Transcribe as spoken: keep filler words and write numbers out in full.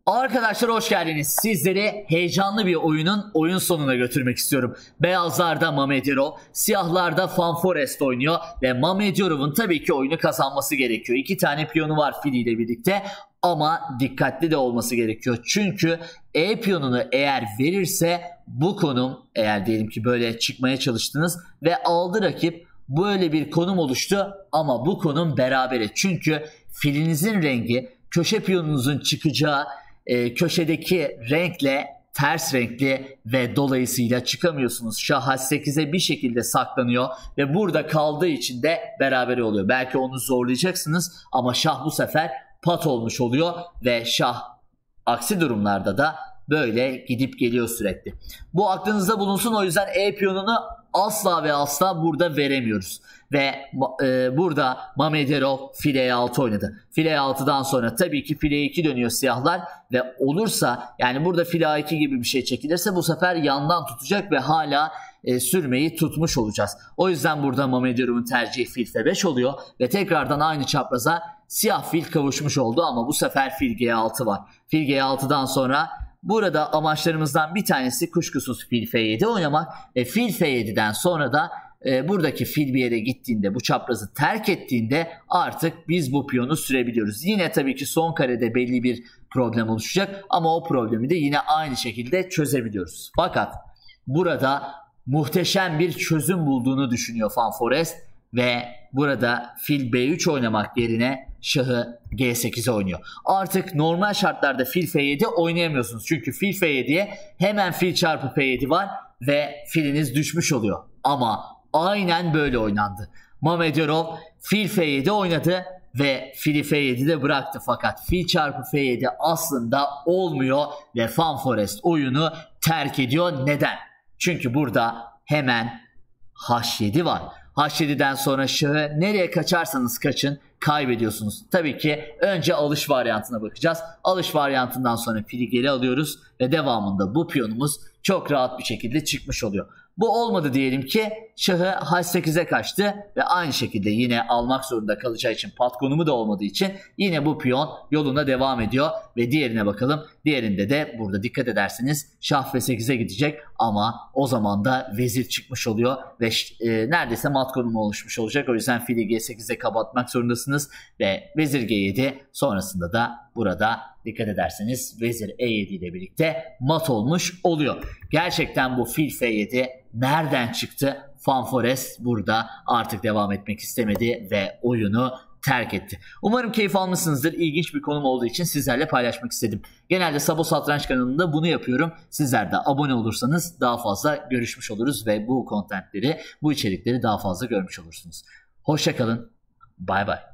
Arkadaşlar hoş geldiniz. Sizleri heyecanlı bir oyunun oyun sonuna götürmek istiyorum. Beyazlarda Mamedyarov, siyahlarda Fanforest oynuyor ve Mamedyarov'un tabii ki oyunu kazanması gerekiyor. İki tane piyonu var fil ile birlikte ama dikkatli de olması gerekiyor. Çünkü E piyonunu eğer verirse bu konum, eğer diyelim ki böyle çıkmaya çalıştınız ve aldı rakip, böyle bir konum oluştu ama bu konum berabere. Çünkü filinizin rengi köşe piyonunuzun çıkacağı e, köşedeki renkle ters renkli ve dolayısıyla çıkamıyorsunuz. Şah H sekize bir şekilde saklanıyor ve burada kaldığı için de berabere oluyor. Belki onu zorlayacaksınız ama şah bu sefer pat olmuş oluyor ve şah aksi durumlarda da böyle gidip geliyor sürekli. Bu aklınızda bulunsun, o yüzden E piyonunu asla ve asla burada veremiyoruz. Ve e, burada Mamedyarov file E altı oynadı. File E altıdan sonra tabii ki file E iki dönüyor siyahlar ve olursa, yani burada file A iki gibi bir şey çekilirse bu sefer yandan tutacak ve hala e, sürmeyi tutmuş olacağız. O yüzden burada Mamedyarov'un tercihi fil F beş oluyor ve tekrardan aynı çapraza siyah fil kavuşmuş oldu ama bu sefer fil G altı var. Fil G altıdan sonra burada amaçlarımızdan bir tanesi kuşkusuz fil F yedi oynamak ve fil F yediden sonra da e, buradaki fil bir yere gittiğinde, bu çaprazı terk ettiğinde artık biz bu piyonu sürebiliyoruz. Yine tabii ki son karede belli bir problem oluşacak ama o problemi de yine aynı şekilde çözebiliyoruz. Fakat burada muhteşem bir çözüm bulduğunu düşünüyor Fanforest ve burada fil B üç oynamak yerine şahı G sekize oynuyor. Artık normal şartlarda fil F yedi oynayamıyorsunuz. Çünkü fil F yediye hemen fil çarpı F yedi var ve filiniz düşmüş oluyor. Ama aynen böyle oynandı. Mamedyarov fil F yedi oynadı ve fili F yedide bıraktı. Fakat fil çarpı F yedi aslında olmuyor ve Fanforest oyunu terk ediyor. Neden? Çünkü burada hemen H yedi var. H yediden sonra şahı nereye kaçarsanız kaçın kaybediyorsunuz. Tabii ki önce alış varyantına bakacağız. Alış varyantından sonra fili geri alıyoruz ve devamında bu piyonumuz çok rahat bir şekilde çıkmış oluyor. Bu olmadı diyelim ki şahı H sekize kaçtı ve aynı şekilde yine almak zorunda kalacağı için, pat konumu da olmadığı için yine bu piyon yoluna devam ediyor ve diğerine bakalım. Diğerinde de burada dikkat ederseniz şah F sekize gidecek ama o zaman da vezir çıkmış oluyor ve e, neredeyse mat konumu oluşmuş olacak. O yüzden fili G sekize kapatmak zorundasınız ve vezir G yedi, sonrasında da burada dikkat ederseniz vezir E yedi ile birlikte mat olmuş oluyor. Gerçekten bu fil F yedi nereden çıktı? Fanforest burada artık devam etmek istemedi ve oyunu terk etti. Umarım keyif almışsınızdır. İlginç bir konum olduğu için sizlerle paylaşmak istedim. Genelde Sabo Satranç kanalında bunu yapıyorum. Sizler de abone olursanız daha fazla görüşmüş oluruz ve bu kontentleri, bu içerikleri daha fazla görmüş olursunuz. Hoşça kalın. Bay bay.